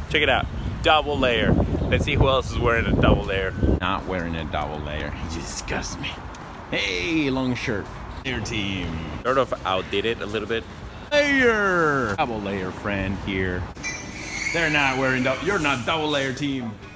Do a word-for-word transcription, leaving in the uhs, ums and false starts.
Check it out. Double layer. Let's see who else is wearing a double layer. Not wearing a double layer. He disgusts me. Hey, long shirt. Your team. Sort of outdid it a little bit. Layer. Double layer friend here. They're not wearing double. You're not double layer team.